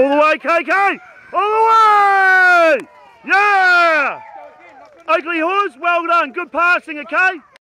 All the way, KK! All the way! Yeah! Oakley Horse, well done. Good passing, okay?